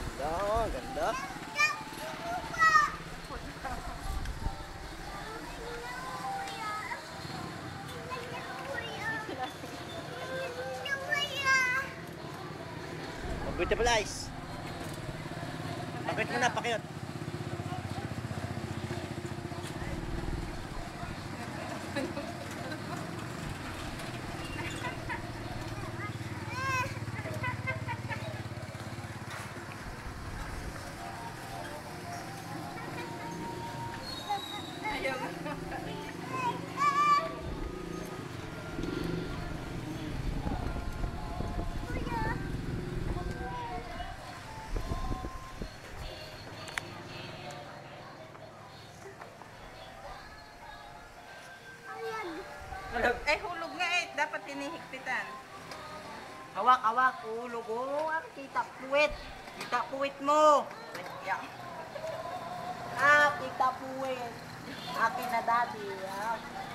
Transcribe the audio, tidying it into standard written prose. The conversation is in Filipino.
Ganda, oh, ganda. Beautiful eyes. Pakit mo na, pakit. Eh, hulog nga eh. Dapat tinihigpitan. Hawak, hawak, ulog. Oh, kita puwit. Kita puwit mo. Yeah. Kita puwit. Akin na daddy.